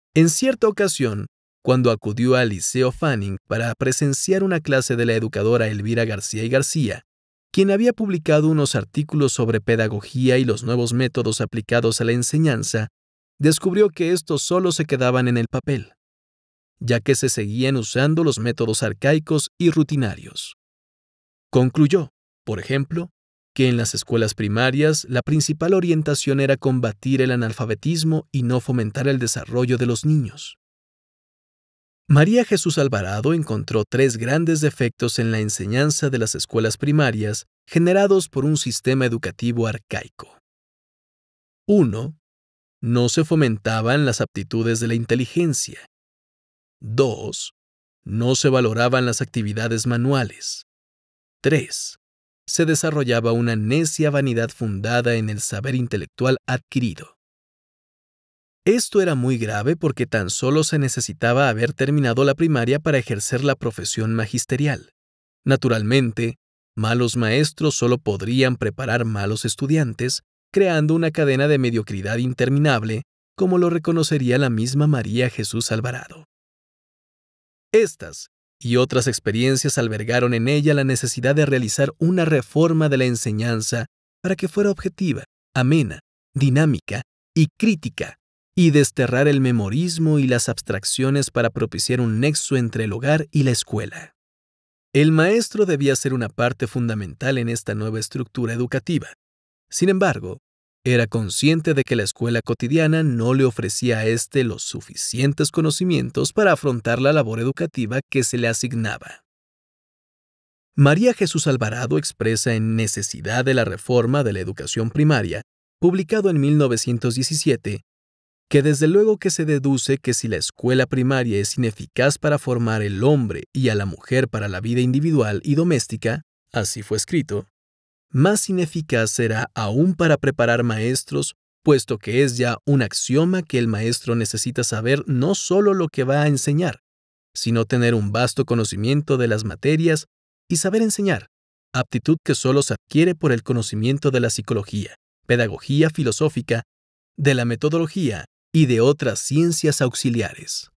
En cierta ocasión, cuando acudió al Liceo Fanning para presenciar una clase de la educadora Elvira García y García, quien había publicado unos artículos sobre pedagogía y los nuevos métodos aplicados a la enseñanza, descubrió que estos solo se quedaban en el papel, ya que se seguían usando los métodos arcaicos y rutinarios. Concluyó, por ejemplo, que en las escuelas primarias la principal orientación era combatir el analfabetismo y no fomentar el desarrollo de los niños. María Jesús Alvarado encontró 3 grandes defectos en la enseñanza de las escuelas primarias generados por un sistema educativo arcaico. 1. No se fomentaban las aptitudes de la inteligencia. 2. No se valoraban las actividades manuales. 3. Se desarrollaba una necia vanidad fundada en el saber intelectual adquirido. Esto era muy grave porque tan solo se necesitaba haber terminado la primaria para ejercer la profesión magisterial. Naturalmente, malos maestros solo podrían preparar malos estudiantes, creando una cadena de mediocridad interminable, como lo reconocería la misma María Jesús Alvarado. Estas y otras experiencias albergaron en ella la necesidad de realizar una reforma de la enseñanza para que fuera objetiva, amena, dinámica y crítica, y desterrar el memorismo y las abstracciones para propiciar un nexo entre el hogar y la escuela. El maestro debía ser una parte fundamental en esta nueva estructura educativa. Sin embargo, era consciente de que la escuela cotidiana no le ofrecía a éste los suficientes conocimientos para afrontar la labor educativa que se le asignaba. María Jesús Alvarado expresa en Necesidad de la Reforma de la Educación Primaria, publicado en 1917, que desde luego que se deduce que si la escuela primaria es ineficaz para formar el hombre y a la mujer para la vida individual y doméstica, así fue escrito, más ineficaz será aún para preparar maestros, puesto que es ya un axioma que el maestro necesita saber no solo lo que va a enseñar, sino tener un vasto conocimiento de las materias y saber enseñar, aptitud que solo se adquiere por el conocimiento de la psicología, pedagogía filosófica, de la metodología y de otras ciencias auxiliares.